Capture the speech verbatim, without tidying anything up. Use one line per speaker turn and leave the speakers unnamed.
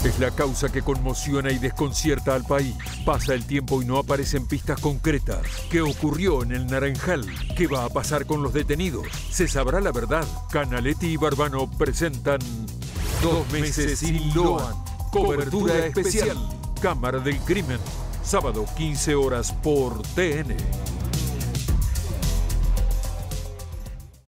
Es la causa que conmociona y desconcierta al país. Pasa el tiempo y no aparecen pistas concretas. ¿Qué ocurrió en el Naranjal? ¿Qué va a pasar con los detenidos? ¿Se sabrá la verdad? Canaletti y Barbano presentan Dos meses sin Loan. Cobertura especial. Cámara del Crimen. Sábado, quince horas por T N.